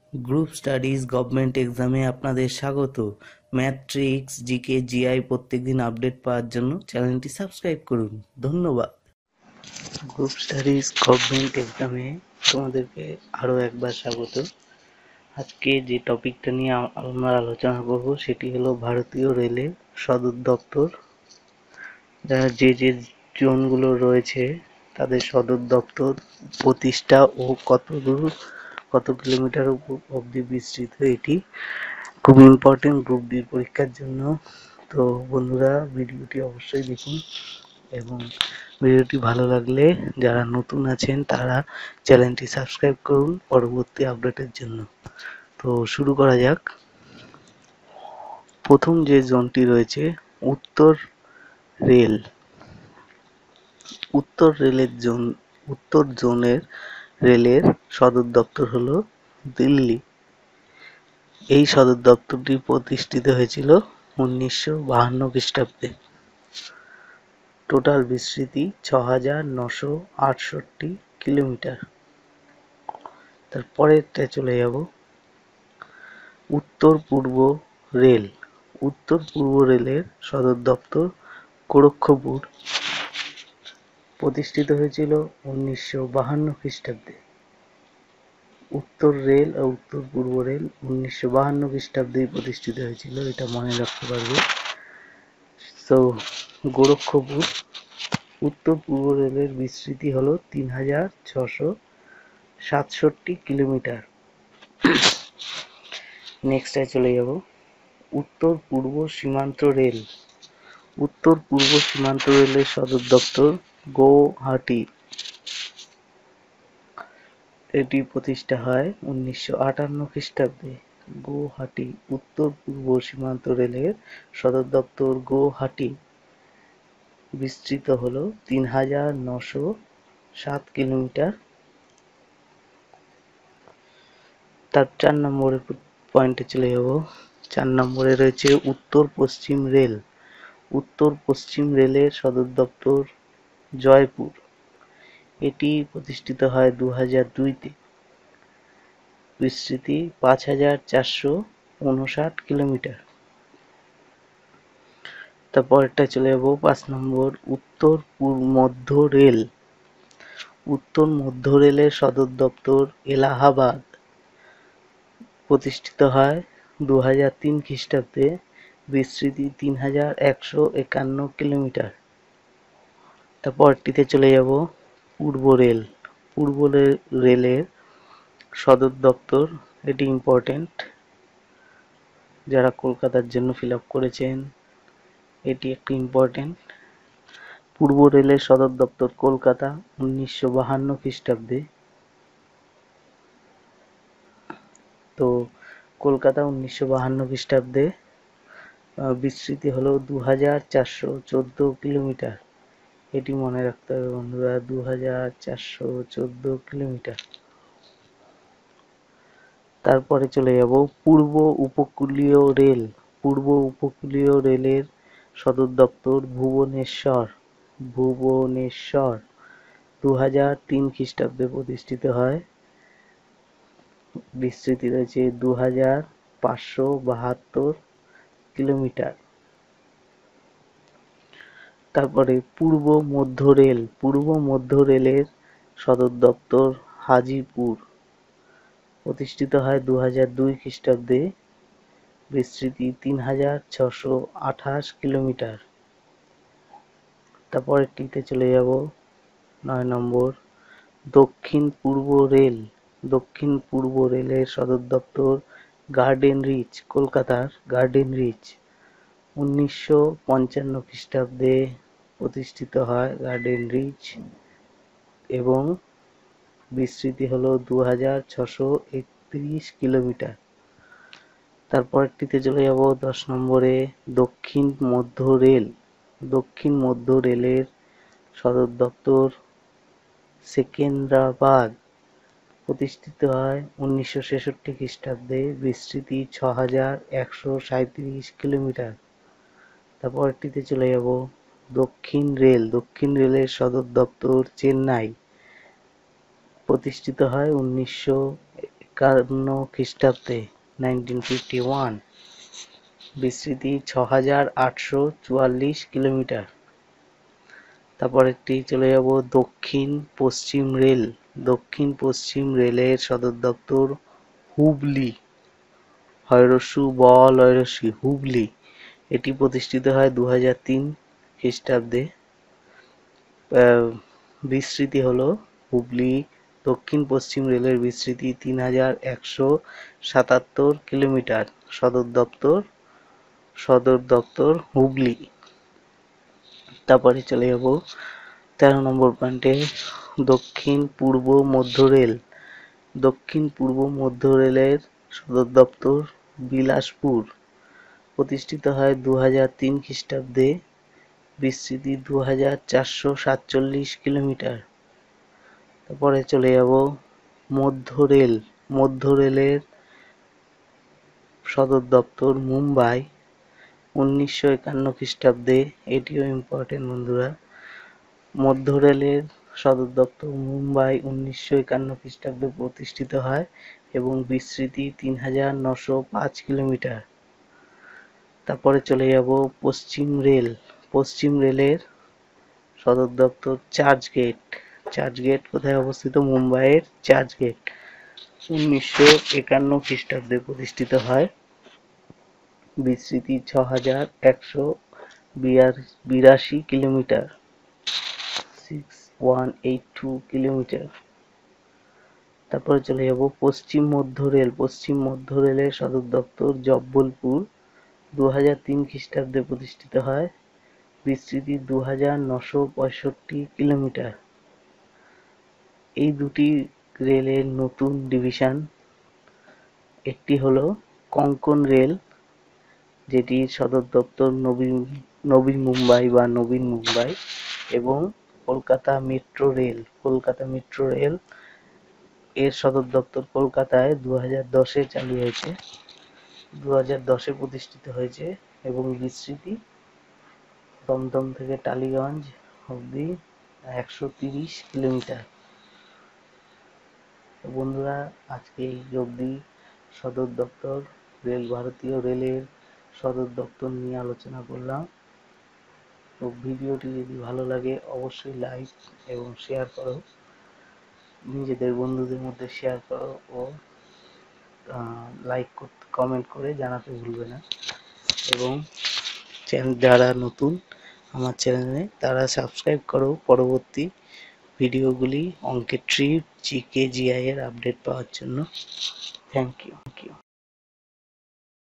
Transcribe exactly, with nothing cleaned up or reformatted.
Group studies government এক্সামে আপনাদের স্বাগত। ম্যাথ ট্রিক্স, জিকে, জিআই প্রত্যেকদিন আপডেট পাওয়ার জন্য চ্যানেলটি সাবস্ক্রাইব করুন। ধন্যবাদ। গ্রুপ স্টাডিজ গভর্নমেন্ট এক্সামে তোমাদেরকে আরও একবার স্বাগত। আজকে যে টপিকটা নিয়ে আমরা আলোচনা করব সেটি হলো ভারতীয় রেলের সদর দপ্তর, যে যে জোনগুলো রয়েছে তাদের সদর দপ্তর প্রতিষ্ঠা ও কত দূর কত কিলোমিটার অবধি বিস্তৃত। এটি খুব ইম্পর্টেন্ট গ্রুপ ডি পরীক্ষার জন্য। তো বন্ধুরা, ভিডিওটি অবশ্যই দেখুন এবং ভিডিওটি ভালো লাগলে যারা নতুন আছেন তারা চ্যানেলটি সাবস্ক্রাইব করুন পরবর্তী আপডেটের জন্য। তো শুরু করা যাক। প্রথম যে জোনটি রয়েছে উত্তর রেল। উত্তর রেলের জোন উত্তর জোনের রেলের সদর দপ্তর হলো দিল্লি। এই সদর দপ্তরটি প্রতিষ্ঠিত হয়েছিল উনিশশো বাহান্ন খ্রিস্টাব্দে। টোটাল বিস্তৃতি ছ হাজার নশো আটষট্টি কিলোমিটার। তারপরেরটা চলে যাব উত্তর পূর্ব রেল। উত্তর পূর্ব রেলের সদর দপ্তর গোরক্ষপুর। প্রতিষ্ঠিত হয়েছিল উনিশশো বাহান্ন খ্রিস্টাব্দে। উত্তর রেল ও উত্তর পূর্ব রেল উনিশশো বাহান্ন খ্রিস্টাব্দে প্রতিষ্ঠিত হয়েছিল, এটা মনে রাখতে পারবে। তো গোরক্ষপুর উত্তর পূর্ব রেলের বিস্তৃতি হলো তিন হাজার ছশো সাতষট্টি কিলোমিটার। নেক্সটে চলে যাব উত্তর পূর্ব সীমান্ত রেল। উত্তর পূর্ব সীমান্ত রেলের সদর দপ্তর গৌহাটি। এটি প্রতিষ্ঠা হয় উনিশশো আটান্ন খ্রিস্টাব্দে। গৌহাটি উত্তর পূর্ব সীমান্ত রেলের সদর দপ্তর গৌহাটি। বিস্তৃত হলো তিন হাজার নশো সাত কিলোমিটার। তার চার নম্বরের পয়েন্টে চলে যাব। চার নম্বরে রয়েছে উত্তর পশ্চিম রেল। উত্তর পশ্চিম রেলের সদর দপ্তর জয়পুর। এটি প্রতিষ্ঠিত হয় দু হাজার দুইতে। বিস্তৃতি পাঁচ হাজার চারশো উনষাট কিলোমিটার। তারপরটা চলে যাব পাঁচ নম্বর উত্তর মধ্য রেল। উত্তর মধ্য রেলের সদর দপ্তর এলাহাবাদ। প্রতিষ্ঠিত হয় দু হাজার তিন খ্রিস্টাব্দে। বিস্তৃতি তিন হাজার একশো একান্ন কিলোমিটার। তারপরটিতে চলে যাব পূর্ব রেল। পূর্ব রেলের সদর দপ্তর, এটি ইম্পর্টেন্ট যারা কলকাতার জন্য ফিল আপ করেছেন, এটি একটি ইম্পর্টেন্ট। পূর্ব রেলের সদর দপ্তর কলকাতা উনিশশো বাহান্ন খ্রিস্টাব্দে। তো কলকাতা উনিশশো বাহান্ন খ্রিস্টাব্দে বিস্তৃতি হলো দু হাজার চারশো চোদ্দ কিলোমিটার। এটি মনে রাখতে হবে বন্ধুরা, দু হাজার চারশো চোদ্দ কিলোমিটার। তারপরে চলে যাব পূর্ব উপকূলীয় রেল। পূর্ব উপকূলীয় রেলের সদর দপ্তর ভুবনেশ্বর। ভুবনেশ্বর দু হাজার তিন খ্রিস্টাব্দে প্রতিষ্ঠিত হয়। বিস্তৃতি রয়েছে দু হাজার পাঁচশো বাহাত্তর কিলোমিটার। তারপরে পূর্ব মধ্য রেল। পূর্ব মধ্য রেলের সদর দপ্তর হাজিপুর। প্রতিষ্ঠিত হয় দু হাজার দুই খ্রিস্টাব্দে। বিস্তৃতি তিন হাজার ছশো আঠাশ কিলোমিটার। তারপরেরটিতে চলে যাব নয় নম্বর দক্ষিণ পূর্ব রেল। দক্ষিণ পূর্ব রেলের সদর দপ্তর গার্ডেন রিচ, কলকাতার গার্ডেন রিচ। উনিশশো পঞ্চান্ন খ্রিস্টাব্দে প্রতিষ্ঠিত হয় গার্ডেন রিচ এবং বিস্তৃতি হলো দু হাজার ছশো একত্রিশ কিলোমিটার। তারপরটিতে চলে যাব দশ নম্বরে দক্ষিণ মধ্য রেল। দক্ষিণ মধ্য রেলের সদর দপ্তর সেকেন্দ্রাবাদ। প্রতিষ্ঠিত হয় উনিশশো ছেষট্টি খ্রিস্টাব্দে। বিস্তৃতি ছ হাজার একশো সাঁইত্রিশ কিলোমিটার। তারপরটিতে চলে যাব দক্ষিণ রেল। দক্ষিণ রেলের সদর দপ্তর চেন্নাই। প্রতিষ্ঠিত হয় উনিশশো একান্ন খ্রিস্টাব্দে নাইনটিন ফিফটি ওয়ান, বিস্তৃতি ছ হাজার আটশো চুয়াল্লিশ কিলোমিটার। তারপরেরটি চলে যাব দক্ষিণ পশ্চিম রেল। দক্ষিণ পশ্চিম রেলের সদর দপ্তর হুবলি, হয়রস্যু ব লয়রস্যি হুবলি। এটি প্রতিষ্ঠিত হয় দু হাজার তিন খ্রিস্টাব্দে। বিস্তৃতি হলো হুবলি দক্ষিণ পশ্চিম রেলের বিস্তৃতি তিন হাজার একশো সাতাত্তর কিলোমিটার। সদর দপ্তর সদর দপ্তর হুবলি। তারপরে চলে যাব তেরো নম্বর পয়েন্টে, দক্ষিণ পূর্ব মধ্য রেল। দক্ষিণ পূর্ব মধ্য রেলের সদর দপ্তর বিলাসপুর, প্রতিষ্ঠিত হয় দু হাজার তিন খ্রিস্টাব্দে। বিস্তৃতি দু হাজার চারশো সাতচল্লিশ কিলোমিটার। তারপরে চলে যাব মধ্য রেল। মধ্য রেলের সদর দপ্তর মুম্বাই, উনিশশো একান্ন খ্রিস্টাব্দে। এটিও ইম্পর্টেন্ট বন্ধুরা। মধ্য রেলের সদর দপ্তর মুম্বাই উনিশশো একান্ন খ্রিস্টাব্দে প্রতিষ্ঠিত হয় এবং বিস্তৃতি তিন হাজার নশো পাঁচ কিলোমিটার। তারপরে চলে যাব পশ্চিম রেল। পশ্চিম রেলের সদর দপ্তর চার্চ গেট। চার্চ গেট কোথায় অবস্থিত? মুম্বাইয়ের চার্চ গেট, উনিশশো একান্ন খ্রিস্টাব্দে প্রতিষ্ঠিত হয়। বিস্তৃতি ছ হাজার একশো বিরাশি kilometre, six one eight two kilometre. তারপরে চলে যাব পশ্চিম মধ্য রেল। পশ্চিম মধ্য রেলের সদর দপ্তর জব্বলপুর, দু হাজার তিন খ্রিস্টাব্দে প্রতিষ্ঠিত হয়। বিস্তৃতি দু হাজার নশো পঁয়ষট্টি কিলোমিটার। এই দুটি রেলের নতুন ডিভিশন, একটি হলো কোঙ্কণ রেল, যেটির সদর দপ্তর নবী নবী মুম্বাই বা নবীন মুম্বাই, এবং Kolkata metro rail. Kolkata metro rail এর সদর দপ্তর কলকাতায় দু হাজার দশে চালু হয়েছে, দু হাজার দশে প্রতিষ্ঠিত হয়েছে এবং বিস্তৃতি দমদম থেকে টালিগঞ্জ অবধি একশো তিরিশ কিলোমিটার। বন্ধুরা, আজকে এই অবধি সদর দপ্তর রেল, ভারতীয় রেলের সদর দপ্তর নিয়ে আলোচনা করলাম। তো ভিডিওটি যদি ভালো লাগে অবশ্যই লাইক এবং শেয়ার করো, নিজেদের বন্ধুদের মধ্যে শেয়ার করো ও লাইক করতে কমেন্ট করে জানাতে ভুলবে না। এবং যারা নতুন আমার চ্যানেলে তারা সাবস্ক্রাইব করো পরবর্তী ভিডিওগুলি অঙ্কের ট্রিপ, জিকে, জিআই এর আপডেট পাওয়ার জন্য। Thank you.